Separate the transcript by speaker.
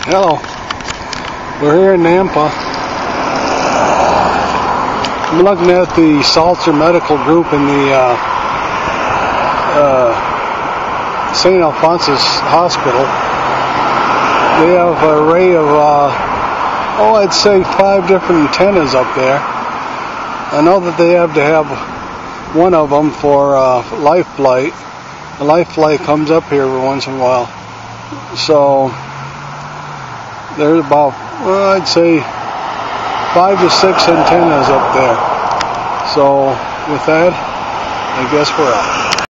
Speaker 1: Hello, we're here in Nampa. I'm looking at the Salter Medical Group in the St. Alphonsus Hospital. They have an array of, I'd say 5 different antennas up there. I know that they have to have one of them for life flight. The life flight comes up here every once in a while. So there's about, I'd say 5 to 6 antennas up there. So with that, I guess we're out.